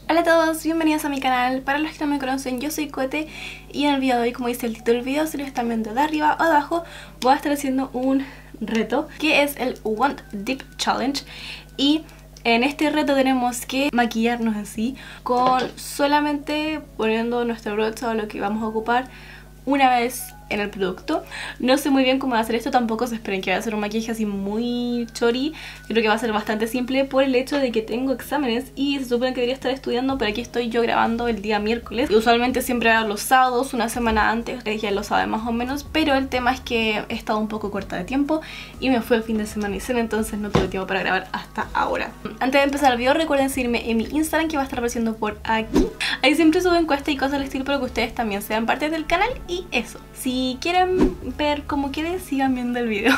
Hola a todos, bienvenidos a mi canal. Para los que no me conocen, yo soy Cote y en el video de hoy, como dice el título del video, si lo están viendo de arriba o de abajo, voy a estar haciendo un reto que es el Want Dip Challenge. Y en este reto tenemos que maquillarnos así, con solamente poniendo nuestro brocha o lo que vamos a ocupar una vez en el producto. No sé muy bien cómo hacer esto, tampoco se esperen que vaya a hacer un maquillaje así muy chori. Creo que va a ser bastante simple por el hecho de que tengo exámenes y se supone que debería estar estudiando, pero aquí estoy yo grabando el día miércoles. Y usualmente siempre hago los sábados, una semana antes, ya lo saben más o menos, pero el tema es que he estado un poco corta de tiempo y me fue el fin de semana y cena, entonces no tuve tiempo para grabar hasta ahora. Antes de empezar el video, recuerden seguirme en mi Instagram, que va a estar apareciendo por aquí. Ahí siempre subo encuestas y cosas del estilo para que ustedes también sean parte del canal. Y eso, si quieren ver cómo quede, sigan viendo el video.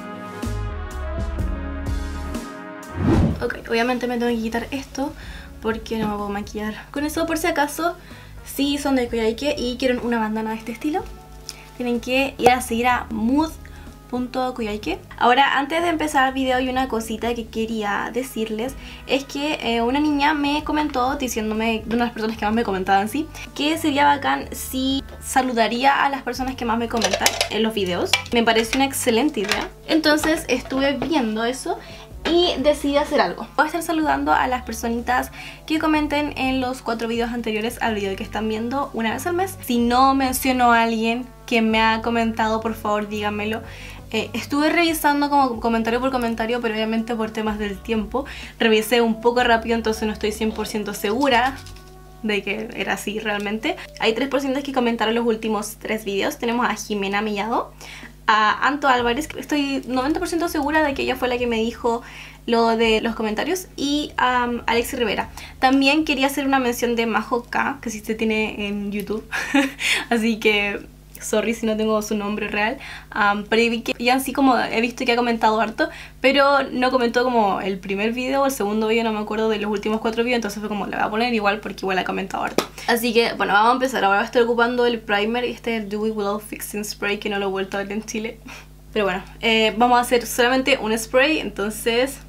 Ok, obviamente me tengo que quitar esto porque no me puedo maquillar con eso. Por si acaso, si son de Coyhaique y quieren una bandana de este estilo, tienen que ir a seguir a mood.coyhaique. Ahora, antes de empezar el video, hay una cosita que quería decirles. Es que una niña me comentó, diciéndome, de unas personas que más me comentaban, sí, que sería bacán si saludaría a las personas que más me comentan en los videos. Me pareció una excelente idea, entonces estuve viendo eso y decidí hacer algo. Voy a estar saludando a las personitas que comenten en los 4 videos anteriores al video que están viendo una vez al mes. Si no menciono a alguien que me ha comentado, por favor díganmelo. Estuve revisando como comentario por comentario, pero obviamente por temas del tiempo revisé un poco rápido, entonces no estoy 100% segura de que era así realmente. Hay 3 personas que comentaron los últimos 3 videos. Tenemos a Jimena Mellado, a Anto Álvarez, que estoy 90% segura de que ella fue la que me dijo lo de los comentarios, y a Alexi Rivera. También quería hacer una mención de Majo K, que sí se tiene en YouTube, así que sorry si no tengo su nombre real, pero vi que ya así como he visto que ha comentado harto, pero no comentó como el primer video o el segundo video, no me acuerdo de los últimos 4 videos, entonces fue como, le voy a poner igual porque igual ha comentado harto. Así que bueno, vamos a empezar. Ahora estoy ocupando el primer, este Dewy Willow Fixing Spray, que no lo he vuelto a ver en Chile. Pero bueno, vamos a hacer solamente un spray, entonces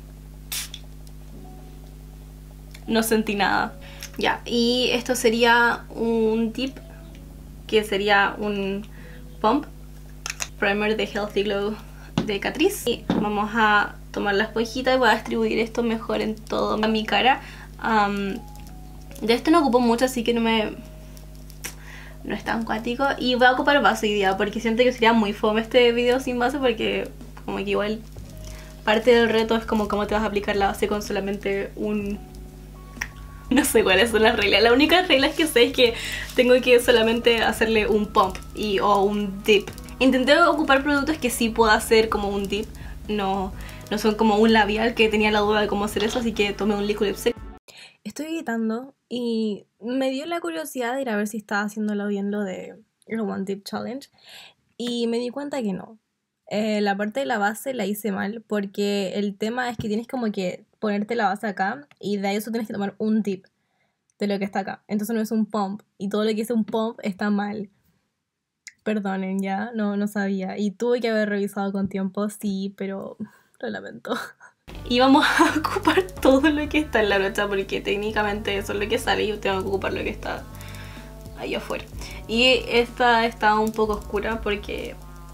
no sentí nada. Ya, y esto sería un dip, que sería un pump primer de Healthy Glow de Catrice. Y vamos a tomar la esponjita y voy a distribuir esto mejor en toda mi cara. De este no ocupo mucho, así que no es tan cuático. Y voy a ocupar base hoy día porque siento que sería muy fome este video sin base, porque como que igual parte del reto es como cómo te vas a aplicar la base con solamente un... No sé cuáles son las reglas. La única regla que sé es que tengo que solamente hacerle un pump o un dip. Intenté ocupar productos que sí puedo hacer como un dip. No son como un labial, que tenía la duda de cómo hacer eso, así que tomé un liquid lipstick. Estoy editando y me dio la curiosidad de ir a ver si estaba haciéndolo bien lo de el One Dip Challenge. Y me di cuenta que no. La parte de la base la hice mal, porque el tema es que tienes como que ponerte la base acá y de ahí eso tienes que tomar un dip de lo que está acá. Entonces no es un pump, y todo lo que es un pump está mal. Perdonen, ya, no sabía. Y tuve que haber revisado con tiempo, sí, pero lo lamento. Y vamos a ocupar todo lo que está en la brocha, porque técnicamente eso es lo que sale y yo tengo que ocupar lo que está ahí afuera. Y esta está un poco oscura porque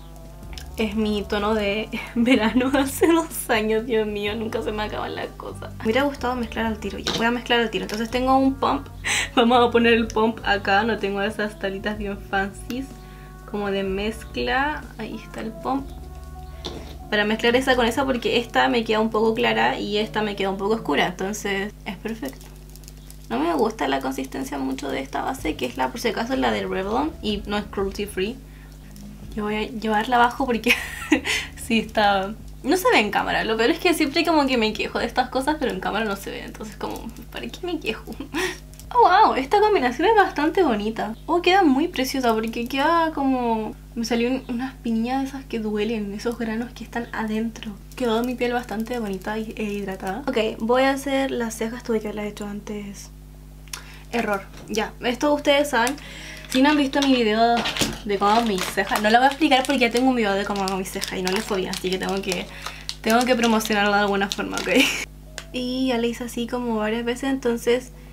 es mi tono de verano hace 2 años, Dios mío, nunca se me acaban las cosas. Me hubiera gustado mezclar al tiro, ya voy a mezclar al tiro. Entonces tengo un pump, vamos a poner el pump acá, no tengo esas talitas bien fancies como de mezcla. Ahí está el pump, para mezclar esa con esa, porque esta me queda un poco clara y esta me queda un poco oscura, entonces es perfecto. No me gusta la consistencia mucho de esta base, que es la, por si acaso, es la de Revlon y no es cruelty free. Yo voy a llevarla abajo porque sí está... No se ve en cámara. Lo peor es que siempre como que me quejo de estas cosas, pero en cámara no se ve. Entonces como, ¿para qué me quejo? Oh, wow, esta combinación es bastante bonita. Oh, queda muy preciosa porque queda como... Me salió unas piñas de esas que duelen, esos granos que están adentro. Quedó mi piel bastante bonita e hidratada. Ok, voy a hacer las cejas. Tuve que haberlas hecho antes. Error. Ya, esto ustedes saben. Si no han visto mi video de cómo hago mis cejas, no lo voy a explicar porque ya tengo un video de cómo hago mis cejas y no les fue bien, así que tengo que promocionarlo de alguna forma, ¿ok? Y ya le hice así como varias veces, entonces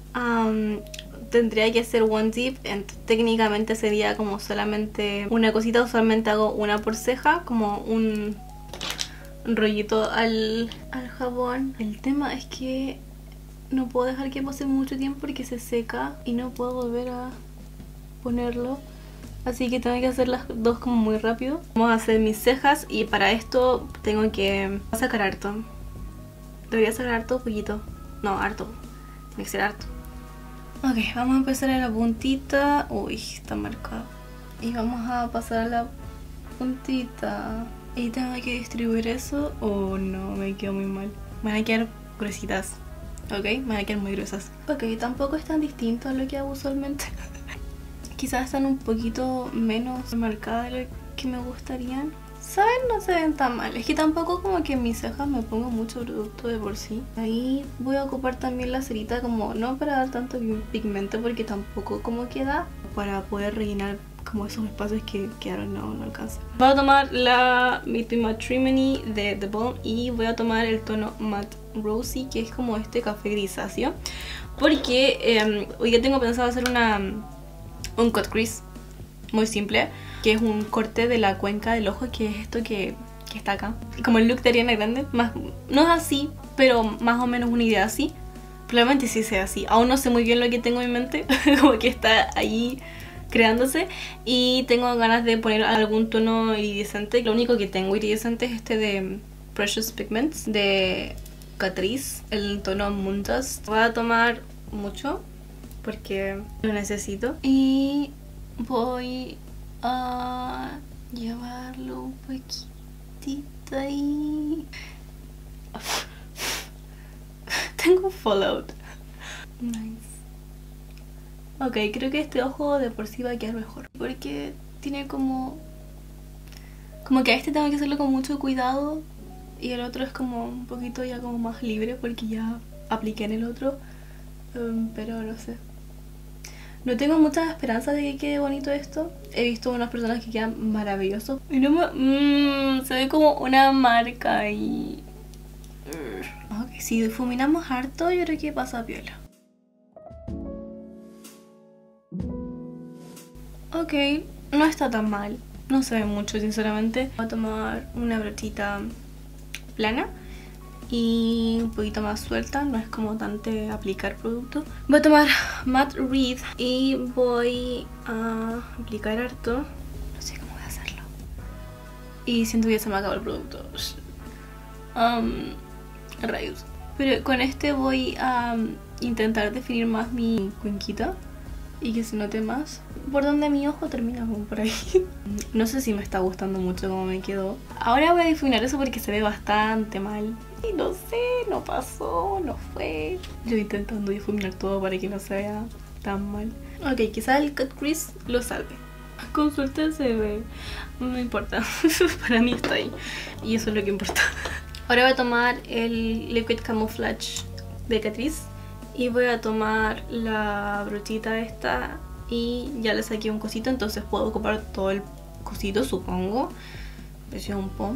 tendría que ser one dip, técnicamente sería como solamente una cosita. Usualmente hago una por ceja, como un rollito al jabón. El tema es que no puedo dejar que pase mucho tiempo porque se seca y no puedo volver a ponerlo, así que tengo que hacer las dos como muy rápido. Vamos a hacer mis cejas y para esto tengo que sacar harto. Debería sacar harto o poquito. No, harto. Tiene que ser harto. Ok, vamos a empezar en la puntita. Uy, está marcado. Y vamos a pasar a la puntita. Y tengo que distribuir eso. Oh no, me quedó muy mal. Me van a quedar gruesitas. Ok, me van a quedar muy gruesas. Ok, tampoco es tan distinto a lo que hago usualmente. Quizás están un poquito menos marcadas de lo que me gustarían. ¿Saben? No se ven tan mal. Es que tampoco como que en mis cejas me pongo mucho producto de por sí. Ahí voy a ocupar también la cerita como no para dar tanto pigmento porque tampoco como queda. Para poder rellenar como esos espacios que quedaron, no alcanza. Voy a tomar la Meet Me Matrimony de The Balm y voy a tomar el tono Matte Rosy, que es como este café grisáceo. Porque hoy ya tengo pensado hacer un cut crease muy simple, que es un corte de la cuenca del ojo, que es esto que está acá. Como el look de Ariana Grande, más, no es así, pero más o menos una idea así. Probablemente sí sea así. Aún no sé muy bien lo que tengo en mente, como que está ahí creándose. Y tengo ganas de poner algún tono iridiscente. Lo único que tengo iridiscente es este de Precious Pigments de Catrice, el tono Moon Dust. Voy a tomar mucho porque lo necesito y voy a llevarlo un poquitito ahí. Tengo fallout. Nice. Ok, creo que este ojo de por sí va a quedar mejor porque tiene como que a este tengo que hacerlo con mucho cuidado y el otro es como un poquito ya como más libre porque ya apliqué en el otro. Pero no sé. No tengo muchas esperanzas de que quede bonito esto. He visto unas personas que quedan maravillosos. Y no me... se ve como una marca ahí. Ok, si difuminamos harto, yo creo que pasa piola. Ok, no está tan mal. No se ve mucho, sinceramente. Voy a tomar una brochita plana y un poquito más suelta, no es como tanto aplicar producto. Voy a tomar Matte Reed y voy a aplicar harto. No sé cómo voy a hacerlo. Y siento que ya se me acabó el producto. Rayos. Pero con este voy a intentar definir más mi cuenquita y que se note más por donde mi ojo termina, como por ahí. No sé si me está gustando mucho cómo me quedó. Ahora voy a difuminar eso porque se ve bastante mal. Y no sé, no pasó, no fue. Yo intentando difuminar todo para que no se vea tan mal. Ok, quizás el cut crease lo salve. Con suerte se ve. No me importa. Para mí está ahí. Y eso es lo que importa. Ahora voy a tomar el Liquid Camouflage de Catrice. Y voy a tomar la brochita esta. Y ya le saqué un cosito, entonces puedo ocupar todo el cosito, supongo. Es un pom.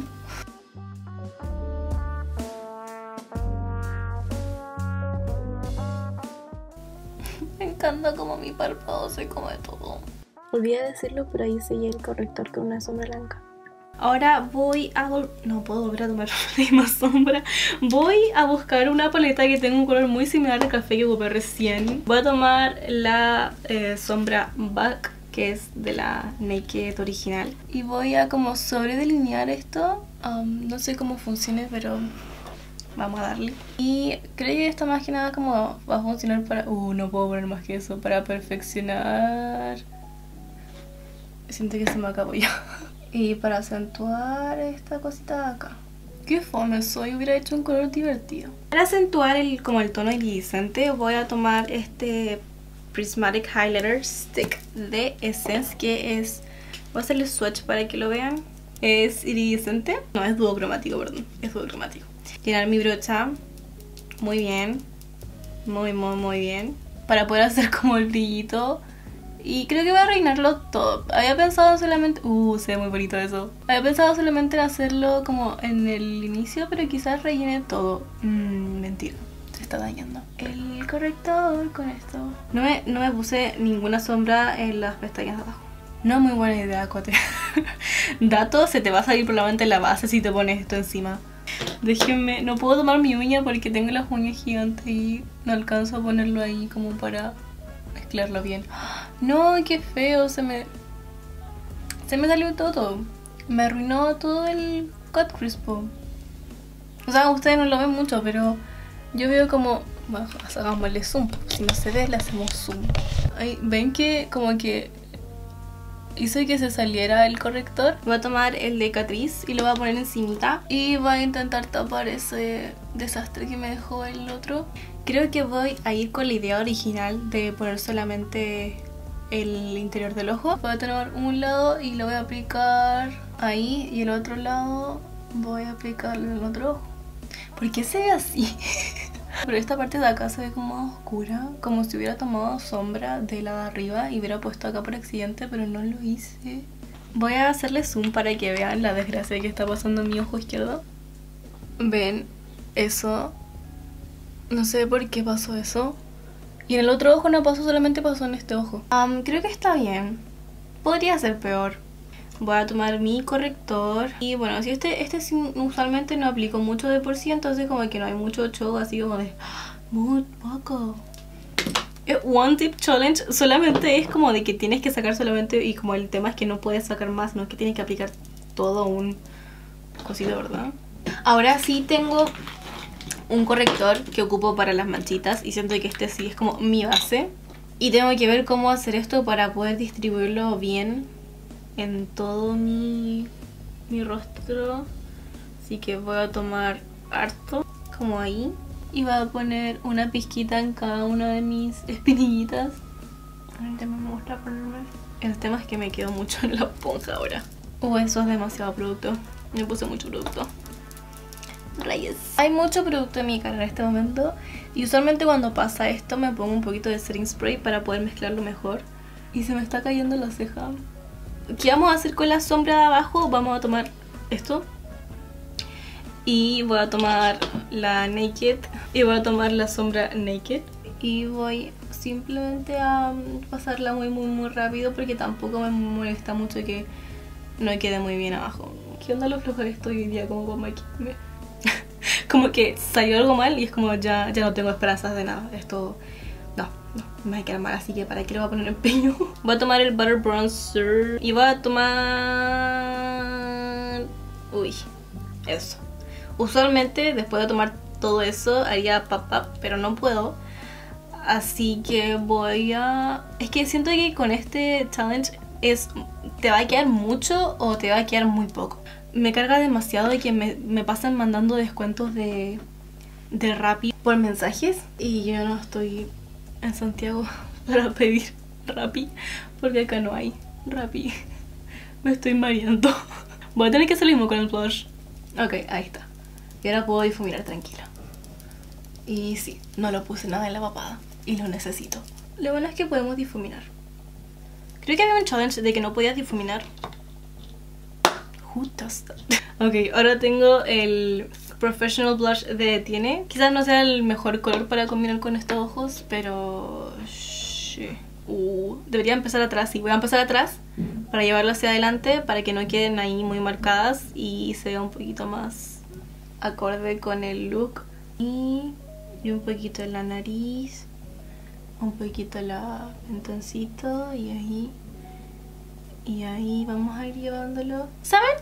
Me encanta como mi párpado se come todo. Olvidé decirlo, pero ahí sellé el corrector con una sombra blanca. Ahora voy a... no puedo volver a tomar la misma sombra. Voy a buscar una paleta que tenga un color muy similar al café que ocupé recién. Voy a tomar la sombra Back, que es de la Naked original. Y voy a como sobredelinear esto. No sé cómo funcione, pero vamos a darle. Y creo que esto más que nada como va a funcionar para... no puedo poner más que eso. Para perfeccionar... Siento que se me acabó ya. Y para acentuar esta cosita de acá. Qué fome soy, hubiera hecho un color divertido. Para acentuar como el tono iridiscente voy a tomar este Prismatic Highlighter Stick de Essence, que es... voy a hacerle swatch para que lo vean. Es iridiscente. No, es duocromático, perdón. Es duocromático. Llenar mi brocha muy bien. Muy bien. Para poder hacer como el brillito. Y creo que voy a rellenarlo todo. Había pensado solamente... se ve muy bonito eso. Había pensado solamente en hacerlo como en el inicio, pero quizás rellene todo. Mentira. está dañando el corrector con esto. No me puse ninguna sombra en las pestañas de abajo. No es muy buena idea, Cote. Dato, se te va a salir probablemente la base si te pones esto encima. Déjenme, no puedo tomar mi uña porque tengo las uñas gigantes y no alcanzo a ponerlo ahí como para mezclarlo bien. No, qué feo, se me salió todo. Me arruinó todo el cut crispo. O sea, ustedes no lo ven mucho, pero yo veo como... Bueno, hagámosle zoom. Si no se ve, le hacemos zoom. Ay, ¿ven que como que hice que se saliera el corrector? Voy a tomar el de Catrice y lo voy a poner encimita. Y voy a intentar tapar ese desastre que me dejó el otro. Creo que voy a ir con la idea original de poner solamente el interior del ojo. Voy a tomar un lado y lo voy a aplicar ahí, y el otro lado voy a aplicarlo en el otro ojo. ¿Por qué se ve así? Pero esta parte de acá se ve como más oscura, como si hubiera tomado sombra de la de arriba y hubiera puesto acá por accidente, pero no lo hice. Voy a hacerle zoom para que vean la desgracia que está pasando en mi ojo izquierdo. Ven, eso. No sé por qué pasó eso. Y en el otro ojo no pasó, solamente pasó en este ojo. Creo que está bien. Podría ser peor. Voy a tomar mi corrector. Y bueno, si este usualmente no aplico mucho de por sí, entonces como que no hay mucho show, así como de... Muy poco. One Tip Challenge solamente es como de que tienes que sacar solamente... Y como el tema es que no puedes sacar más, no es que tienes que aplicar todo un cosito, ¿verdad? Ahora sí tengo un corrector que ocupo para las manchitas y siento que este sí es como mi base. Y tengo que ver cómo hacer esto para poder distribuirlo bien en todo mi rostro. Así que voy a tomar harto, como ahí. Y voy a poner una pizquita en cada una de mis espinillitas. Ahorita me gusta ponerme. El tema es que me quedo mucho en la esponja ahora. Eso es demasiado producto. Me puse mucho producto. Rayos. Hay mucho producto en mi cara en este momento. Y usualmente cuando pasa esto me pongo un poquito de setting spray para poder mezclarlo mejor. Y se me está cayendo la ceja. ¿Qué vamos a hacer con la sombra de abajo? Vamos a tomar esto. Y voy a tomar la Naked. Y voy a tomar la sombra Naked. Y voy simplemente a pasarla muy rápido, porque tampoco me molesta mucho que no quede muy bien abajo. ¿Qué onda lo floja que estoy hoy día como con maquillaje? Como que salió algo mal y es como ya no tengo esperanzas de nada. Esto no me va a quedar mal, así que para qué le voy a poner empeño. Voy a tomar el Butter Bronzer y voy a tomar... Uy, eso. Usualmente después de tomar todo eso haría pop, pero no puedo. Así que voy a... Es que siento que con este challenge te va a quedar mucho o te va a quedar muy poco. Me carga demasiado de que me pasan mandando descuentos de Rappi por mensajes. Y yo no estoy en Santiago para pedir Rappi, porque acá no hay Rappi. Me estoy mareando. Voy a tener que hacer lo mismo con el blush. Ok, ahí está. Y ahora puedo difuminar tranquila. Y sí, no lo puse nada en la papada y lo necesito. Lo bueno es que podemos difuminar. Creo que había un challenge de que no podías difuminar. Who does that? Ok, ahora tengo el Professional Blush de Tiene. Quizás no sea el mejor color para combinar con estos ojos, pero... sí. Debería empezar atrás. Sí, voy a empezar atrás para llevarlo hacia adelante, para que no queden ahí muy marcadas y se vea un poquito más acorde con el look. Y un poquito en la nariz, un poquito en la mentoncito y ahí. Y ahí vamos a ir llevándolo. ¿Saben?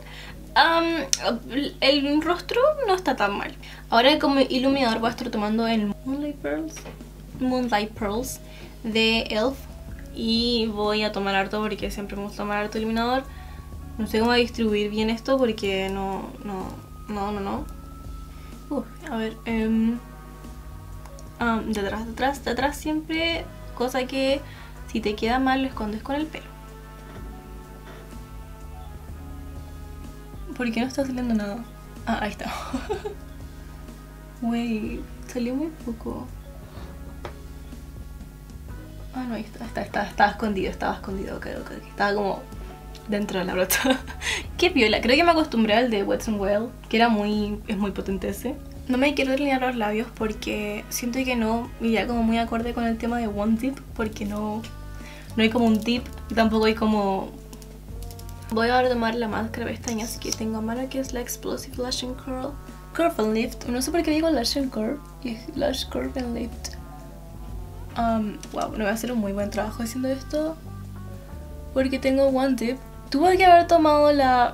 El rostro no está tan mal. Ahora como iluminador voy a estar tomando el Moonlight Pearls de ELF. Y voy a tomar harto porque siempre me gusta tomar harto iluminador. No sé cómo distribuir bien esto porque no. A ver, detrás siempre. Cosa que si te queda mal lo escondes con el pelo. ¿Por qué no está saliendo nada? Ah, ahí está. Wey, salió muy poco. Ah, no, ahí está, estaba escondido, ok. Estaba como dentro de la brocha. Qué piola, creo que me acostumbré al de Wet n Wild, que es muy potente ese. No me quiero delinear los labios porque siento que no iría como muy acorde con el tema de One Dip, porque no hay como un dip y tampoco hay como... Voy a tomar la máscara de pestañas que tengo a mano, que es la Explosive Lash and Curve and Lift. No sé por qué digo Lash and Curve y es Lash Curve and Lift. Wow, no voy a hacer un muy buen trabajo haciendo esto porque tengo One Dip. Tuve que haber tomado la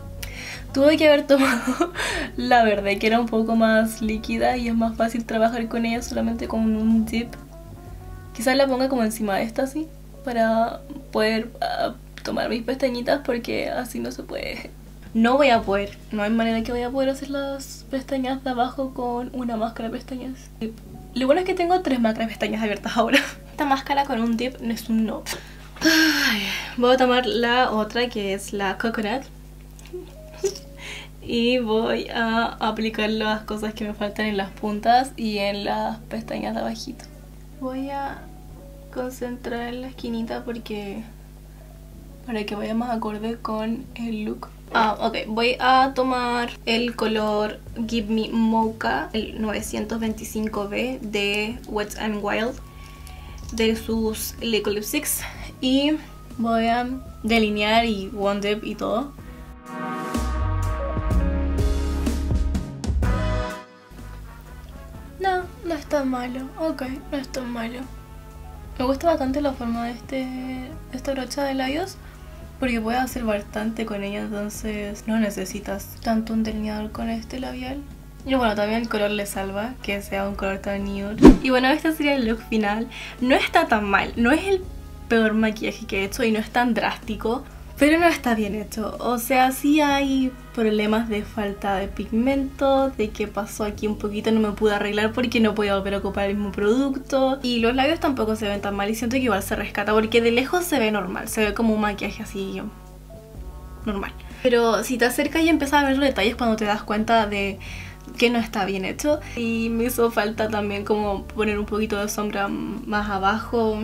verde, que era un poco más líquida y es más fácil trabajar con ella solamente con un dip. Quizás la ponga como encima de esta así, para poder tomar mis pestañitas, porque así no se puede. No hay manera que voy a poder hacer las pestañas de abajo con una máscara de pestañas. Lo bueno es que tengo 3 máscaras de pestañas abiertas ahora. Esta máscara con un dip no es un no. Voy a tomar la otra, que es la Coconut. Y voy a aplicar las cosas que me faltan en las puntas y en las pestañas de abajito. Voy a concentrar en la esquinita para que vaya más acorde con el look. Ok, voy a tomar el color Give Me Mocha, el 925B de Wet n Wild, de sus Liquid Lipsticks, y voy a delinear y One Dip y todo. No es tan malo, ok, no es tan malo. Me gusta bastante la forma de esta brocha de labios, porque puedes hacer bastante con ella, entonces no necesitas tanto un delineador con este labial. Y bueno, también el color le salva, que sea un color tan nude. Y bueno, este sería el look final. No está tan mal, no es el peor maquillaje que he hecho y no es tan drástico, pero no está bien hecho. O sea, sí hay problemas de falta de pigmento, de que pasó aquí un poquito, no me pude arreglar porque no podía volver a ocupar el mismo producto. Y los labios tampoco se ven tan mal y siento que igual se rescata, porque de lejos se ve normal, se ve como un maquillaje así normal. Pero si te acercas y empiezas a ver los detalles, cuando te das cuenta de que no está bien hecho. Y me hizo falta también como poner un poquito de sombra más abajo.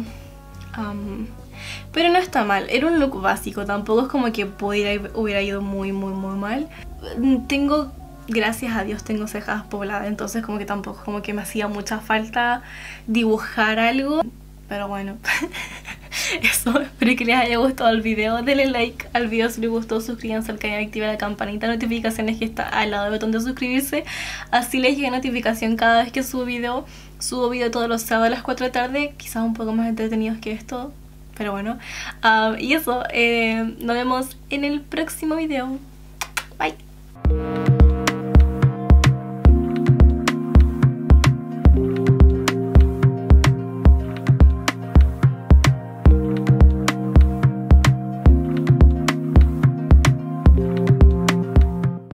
Pero no está mal, era un look básico, tampoco es como que hubiera ido muy mal. Tengo, gracias a Dios, tengo cejas pobladas, entonces como que tampoco como que me hacía mucha falta dibujar algo. Pero bueno, eso, espero que les haya gustado el video. Denle like al video si les gustó, suscríbanse al canal y activen la campanita de notificaciones que está al lado del botón de suscribirse. Así les llega notificación cada vez que subo video. Subo video todos los sábados a las 4 de la tarde, quizás un poco más entretenidos que esto, pero bueno. Y eso, nos vemos en el próximo video. Bye.